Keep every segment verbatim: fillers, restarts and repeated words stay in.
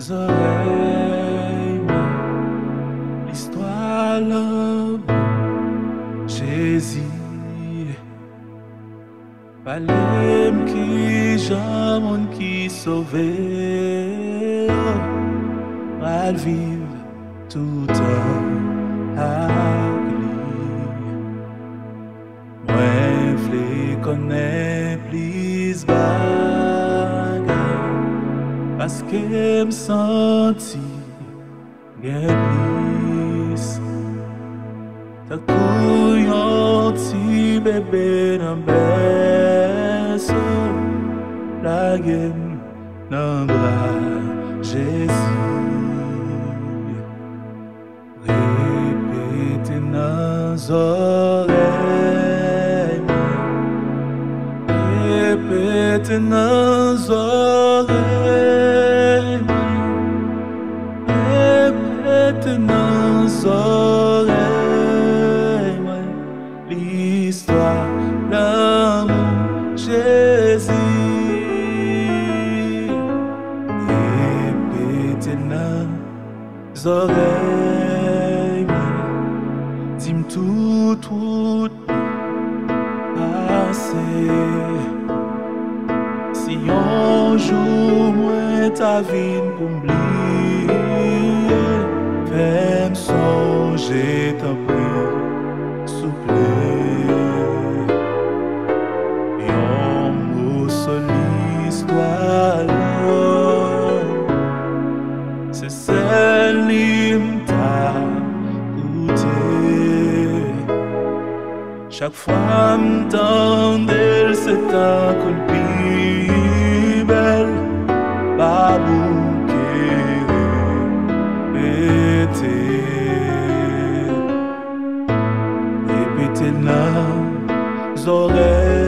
oreilles, l'histoire l'amour, Jésus. Palem qui j'aime qui sauvé, va vivre tout un agli. Moi v'lais connaître plus bagarre, parce que me senti bien plus. Ta couillon ti bébé dans berceau, la game dans bras Jésus. Répétez nos oreilles, répétez nos oreilles, répétez nos oreilles. L'histoire, l'amour, Jésus. Répétez nos oreilles, dis-moi tout, tout passé. Si un jour, moi, ta vie pour m'oublier, fais-moi songer, t'en prie. Souple, yon mot sur l'histoire, c'est celle qui m'a coûté. Chaque fois m'tendais, c'est un coup de Bible, babou qui répétait. Répétez nos oreilles,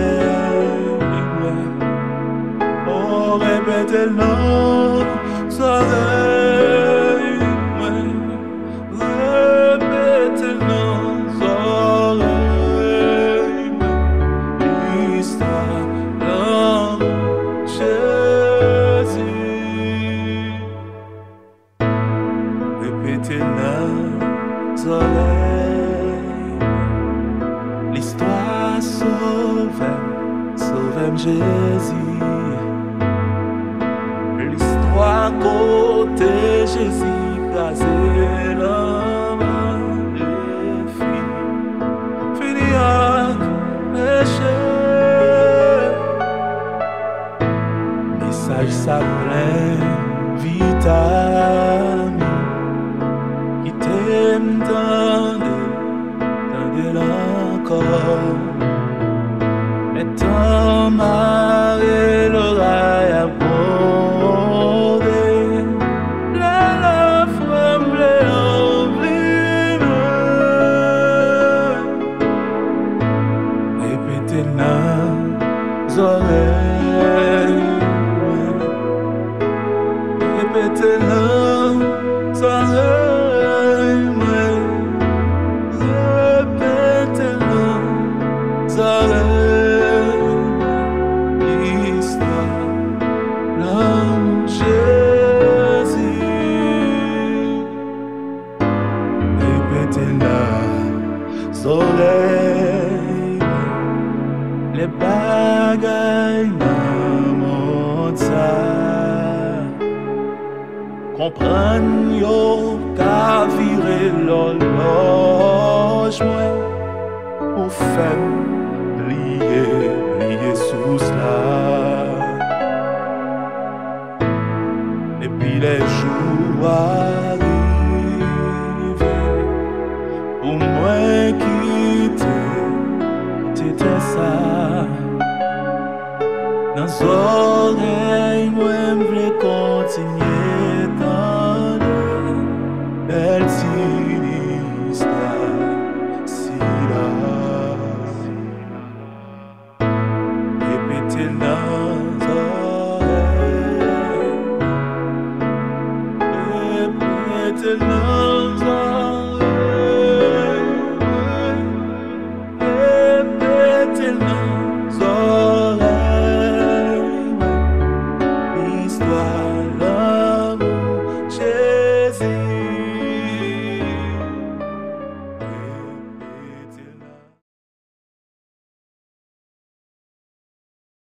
oh répétez nos oreilles, répétez nos oreilles, l'histoire de Jésus. Répétez nos oreilles. L'histoire sauve, sauve Jésus. L'histoire côté Jésus, casé l'homme et fini, fini avec péché. Message ça plein vitamine qui t'aime dans encore. Et ton mari l'aura abordé, la la tremblée en vime. Répétez nos oreilles, répétez nos oreilles. Soleil, les bagailles dans mon ça, comprendre yo qu'à virer l'horloge pour faire plier, plier sous cela. Et puis les jours arrivent pour moi quitter, t'étais ça. Dans les oreilles, moi j'voulais continuer dans le belle histoire, si là. Répétez là.